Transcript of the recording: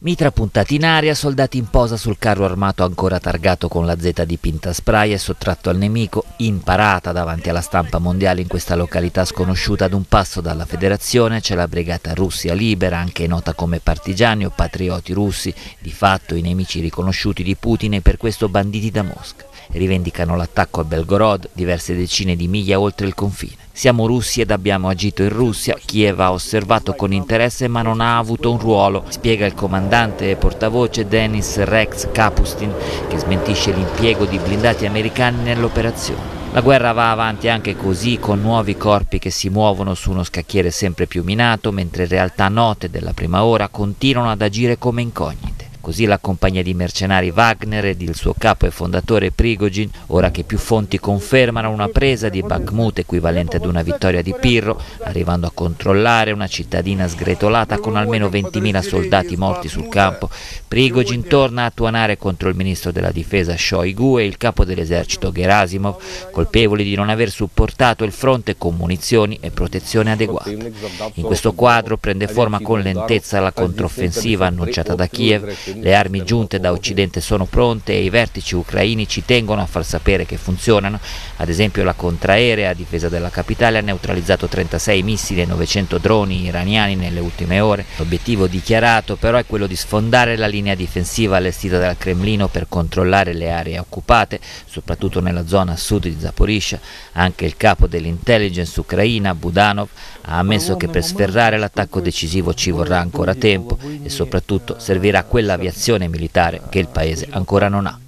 Mitra puntati in aria, soldati in posa sul carro armato ancora targato con la Z di Pintaspray e sottratto al nemico, in parata davanti alla stampa mondiale in questa località sconosciuta ad un passo dalla federazione c'è la brigata Russia Libera, anche nota come partigiani o patrioti russi, di fatto i nemici riconosciuti di Putin e per questo banditi da Mosca. Rivendicano l'attacco a Belgorod, diverse decine di miglia oltre il confine. Siamo russi ed abbiamo agito in Russia, Kiev ha osservato con interesse ma non ha avuto un ruolo, spiega il comandante e portavoce Denis Rex Kapustin, che smentisce l'impiego di blindati americani nell'operazione. La guerra va avanti anche così, con nuovi corpi che si muovono su uno scacchiere sempre più minato, mentre realtà note della prima ora continuano ad agire come incognite. Così la compagnia di mercenari Wagner ed il suo capo e fondatore Prigozhin, ora che più fonti confermano una presa di Bakhmut equivalente ad una vittoria di Pirro, arrivando a controllare una cittadina sgretolata con almeno 20.000 soldati morti sul campo, Prigozhin torna a tuonare contro il ministro della difesa Shoigu e il capo dell'esercito Gerasimov, colpevoli di non aver supportato il fronte con munizioni e protezione adeguata. In questo quadro prende forma con lentezza la controffensiva annunciata da Kiev. Le armi giunte da Occidente sono pronte e i vertici ucraini ci tengono a far sapere che funzionano. Ad esempio la contraerea a difesa della capitale ha neutralizzato 36 missili e 900 droni iraniani nelle ultime ore. L'obiettivo dichiarato però è quello di sfondare la linea difensiva allestita dal Cremlino per controllare le aree occupate, soprattutto nella zona sud di Zaporizhzhia. Anche il capo dell'intelligence ucraina, Budanov, ha ammesso che per sferrare l'attacco decisivo ci vorrà ancora tempo e soprattutto servirà quella aviazione militare che il paese ancora non ha.